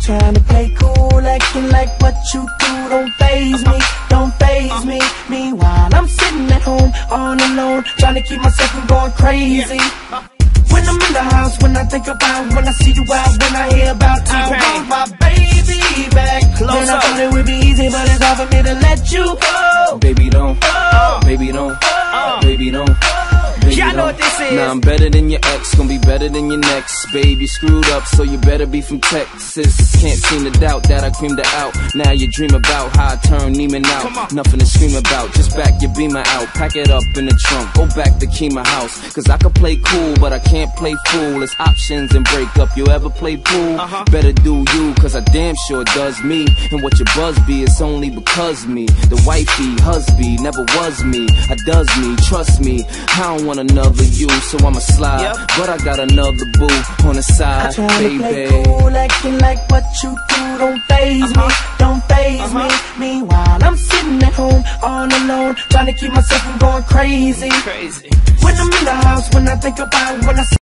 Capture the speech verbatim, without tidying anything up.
trying to play cool, acting like what you do don't faze me, don't faze me. Meanwhile, I'm sitting at home all alone, trying to keep myself from going crazy. When I'm in the house, when I think about, when I see you out, when I hear about I want my baby back. Then I thought it would be easy, but it's hard for me to let you go. Baby don't, oh. baby don't, oh. baby don't. Y'all know what this is. Nah, I'm better than your ex, gonna be better than your next. Baby screwed up, so you better be from Texas. Can't seem to doubt that I creamed her out. Now you dream about how I turn Neiman out. Nothing to scream about, just back your Beamer out. Pack it up in the trunk, go back to Kima house. Cause I could play cool, but I can't play fool. It's options and break up. You ever play pool? Uh-huh. Better do you, cause I damn sure does me. And what your buzz be, it's only because me. The wifey, husband, never was me. I does me, trust me. I don't want another you, so I'ma slide. Yep. But I got another boo on the side, I baby. To play cool, acting like what you do don't faze uh-huh. me, don't faze uh-huh. me. Meanwhile, I'm sitting at home all alone, trying to keep myself from going crazy. Crazy. When I'm in the house, when I think about, when I